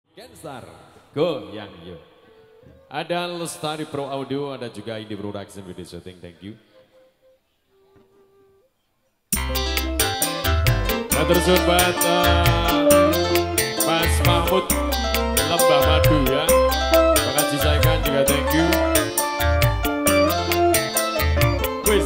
Genstar, go yang you. Ada Lestari Pro Audio, ada juga INDY Production Video Shooting, thank you. Terus buat Mas Mahmud Lembah Madu ya. Terima kasih sayangkan juga thank you. Wis.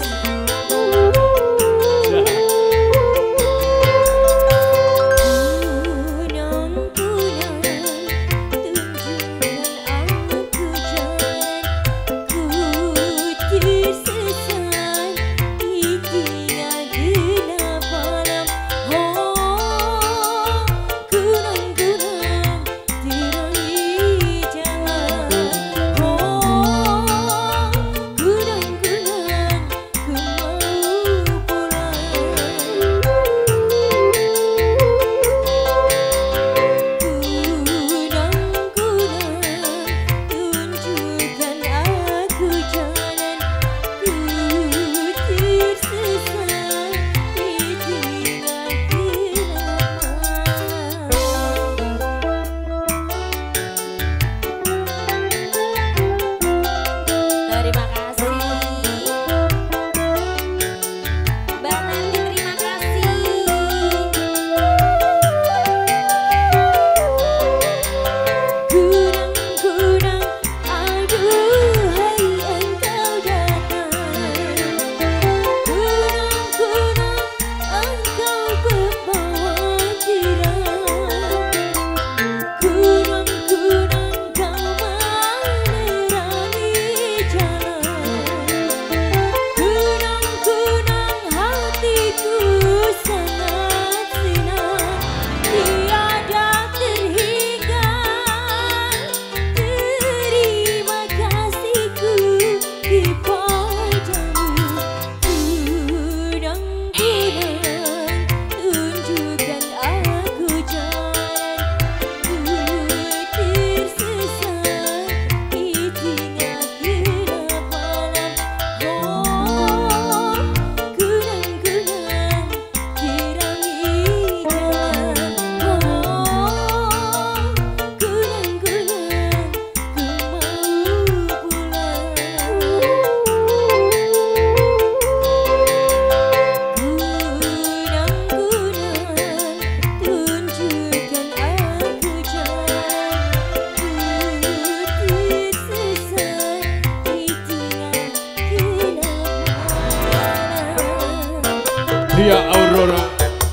Dia Aurora.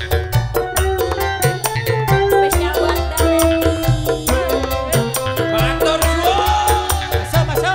Spesial buat Matur suwun. Masuk.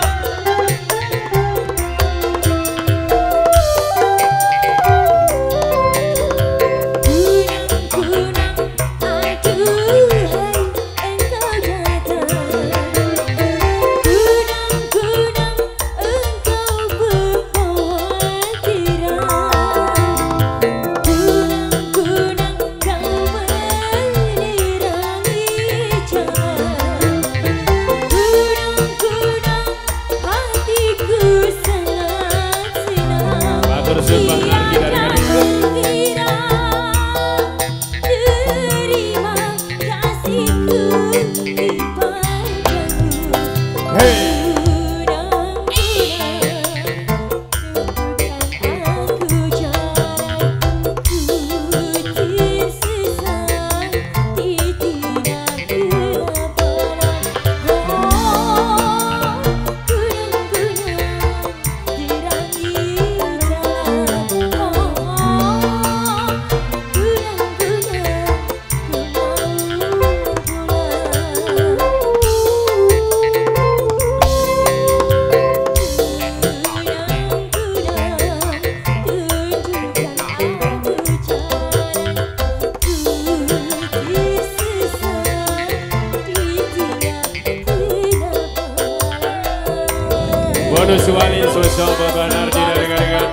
Bonus wali sosial benar tidak dengar-dengar.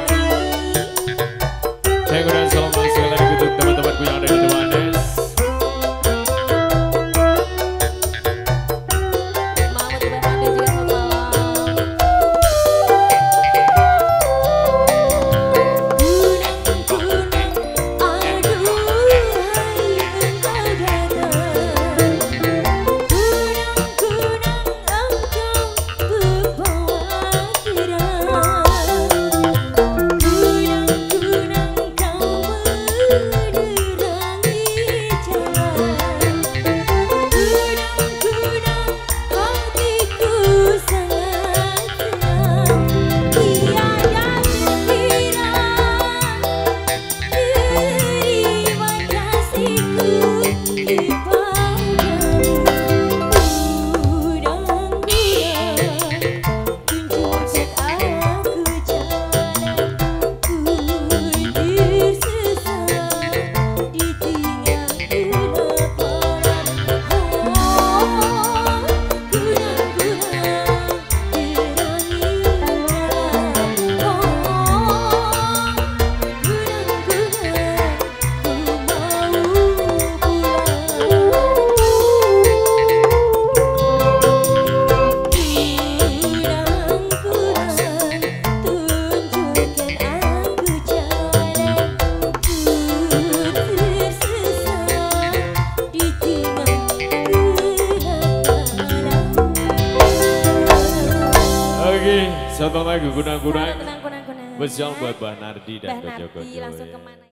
Saya udah salam sekali lagi untuk teman-temanku yang ada di Tewanes. lagi satu lagu Kunang. Kunang. Spesial buat Mbak Nardi dan Mbak Joko. Langsung kemana?